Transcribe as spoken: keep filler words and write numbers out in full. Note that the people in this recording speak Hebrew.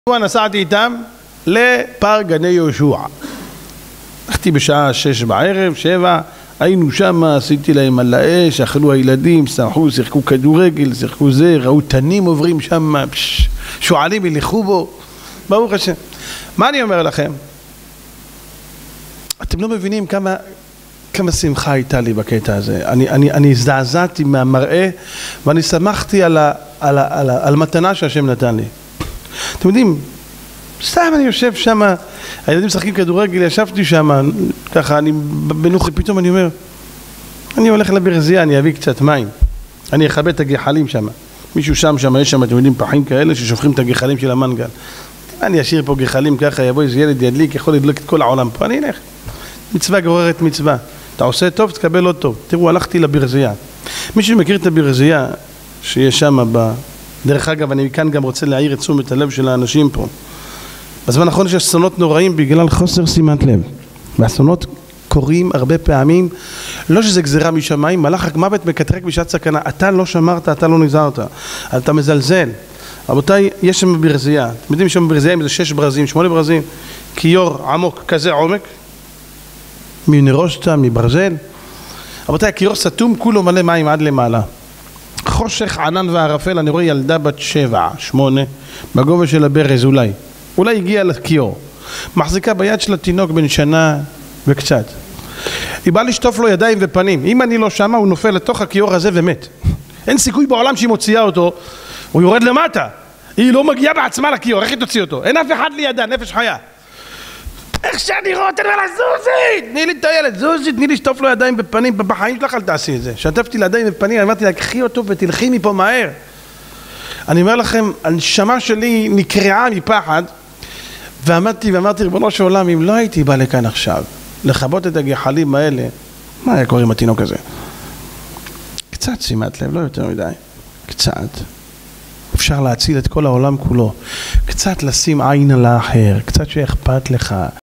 נסעתי איתם לפארק גני יהושע. הלכתי בשעה שש בערב, שבע, היינו שם, עשיתי להם על האש, אכלו הילדים, שמחו, שיחקו כדורגל, שיחקו זה, ראו תנים עוברים שם, פש, שועלים ילכו בו, ברוך השם. מה אני אומר לכם? אתם לא מבינים כמה, כמה שמחה הייתה לי בקטע הזה. אני, אני, אני הזדעזעתי מהמראה, ואני שמחתי על, ה, על, ה, על, ה, על המתנה שהשם נתן לי. אתם יודעים, סתם אני יושב שם, הילדים משחקים כדורגל, ישבתי שם, ככה, אני בנוחי, פתאום אני אומר, אני הולך לברזייה, אני אביא קצת מים, אני אכבד את הגחלים שם, מישהו שם, שם, יש שם, אתם יודעים, פחים כאלה ששופכים את הגחלים של המנגל, אני אשאיר פה גחלים ככה, יבוא איזה ילד ידליק, יכול לדלוק את כל העולם פה, אני אלך, מצווה גוררת מצווה, אתה עושה טוב, תקבל לא טוב. תראו, הלכתי לברזייה, מי שמכיר את הברזייה, שיש שם ב... דרך אגב, אני כאן גם רוצה להעיר את תשומת הלב של האנשים פה. בזמן האחרון יש אסונות נוראים בגלל חוסר שימת לב. והאסונות קורים הרבה פעמים, לא שזה גזירה משמיים, מלאך מוות מקטרק בשעת סכנה. אתה לא שמרת, אתה לא נזהרת, אתה מזלזל. רבותיי, יש שם ברזייה. אתם יודעים שם ברזייה עם איזה שש ברזים, שמונה ברזים, כיור עמוק, כזה עומק, מנרושטה, מברזל. רבותיי, הכיור סתום, כולו מלא מים עד למעלה. חושך, ענן וערפל, אני רואה ילדה בת שבע, שמונה, בגובה של הברז אולי. אולי הגיעה לכיור. מחזיקה ביד של התינוק בן שנה וקצת. היא באה לשטוף לו ידיים ופנים. אם אני לא שמה, הוא נופל לתוך הכיור הזה ומת. אין סיכוי בעולם שהיא מוציאה אותו, הוא יורד למטה. היא לא מגיעה בעצמה לכיור, איך היא תוציא אותו? אין אף אחד לידה, נפש חיה. איך שאני רואה, תן לה זוזי! תני לי את הילד, זוזי, תני לי לשטוף לו ידיים ופנים, בחיים שלך אל תעשי את זה. שטפתי לידיים ופנים, אמרתי לה, קחי אותו ותלכי מפה מהר. אני אומר לכם, הנשמה שלי נקרעה מפחד, ועמדתי ואמרתי, ריבונו של עולם, אם לא הייתי בא לכאן עכשיו, לכבות את הגחלים האלה, מה היה קורה עם התינוק הזה? קצת שימת לב, לא יותר מדי. קצת. אפשר להציל את כל העולם כולו. קצת לשים עין על האחר, קצת שאכפת לך.